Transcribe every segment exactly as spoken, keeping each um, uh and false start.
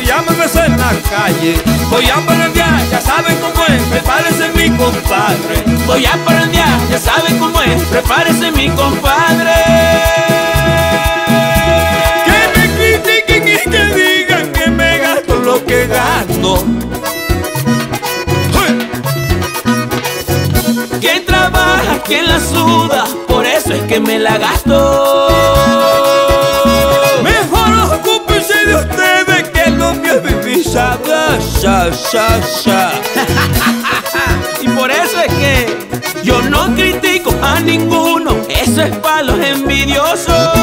voy a amanecer en la calle. Voy a parrandear, ya saben cómo es, prepárese mi compadre. Voy a parrandear, ya saben cómo es, prepárese mi compadre. Que me critiquen y que digan que me gasto lo que gano. Quien trabaja, quien la suda, por eso es que me la gasto. Mejor ocúpense de ustedes que lo mío es vivir sabra, sa, sa, sa. Y por eso es que yo no critico a ninguno, eso es para los envidiosos.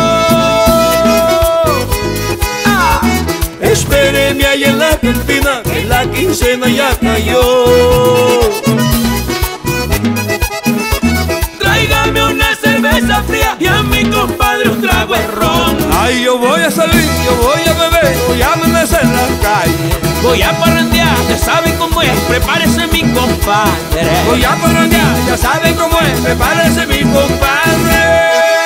Ah. Espéreme ahí en la cantina, que la quincena ya cayó. Tráigame una cerveza fría y a mi compadre un trago de ron. Ay, yo voy a salir, yo voy a beber, voy a amanecer en la calle. Voy a parrandear, ya saben cómo es, prepárese mi compadre. Voy a parrandear, ya saben cómo es, prepárese mi compadre.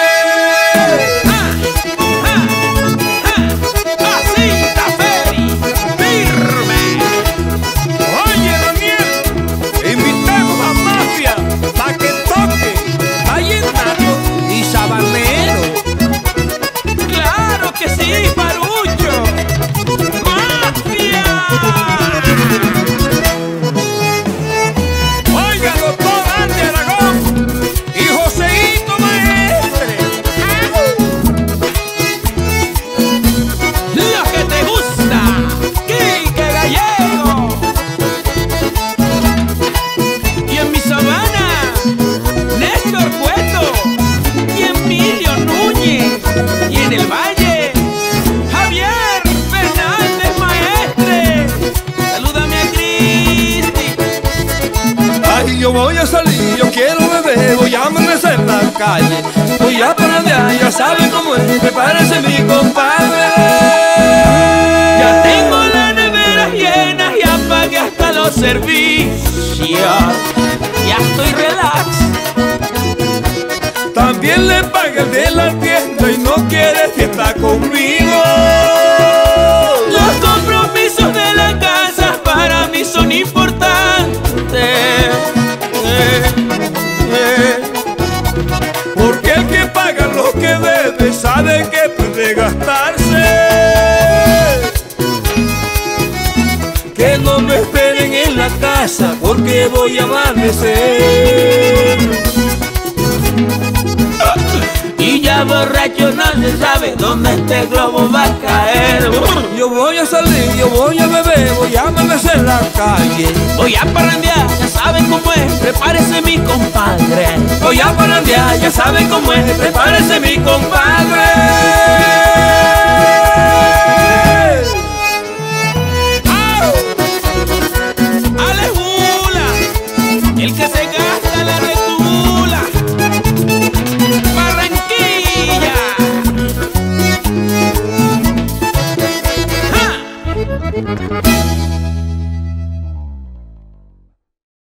Yo voy a salir, yo quiero beber, voy a amanecer en la calle. Voy a parrandear, ya saben cómo es, prepárese mi compadre. Ya tengo la nevera llena y apagué hasta los servicios. Ya estoy relax. También le pagué el de la tienda y no quiere fiesta conmigo. Los compromisos de la casa para mí son importantes. Porque el que paga lo que debe sabe que puede gastarse. Que no me esperen en la casa porque voy a amanecer. Y ya borracho no se sabe dónde este globo va a caer. Yo voy a salir, yo voy a beber, voy a amanecer en la calle. Voy a parrandear, ya saben cómo es, prepárese mi compadre. Voy a parrandear, ya saben cómo es, prepárese mi compadre.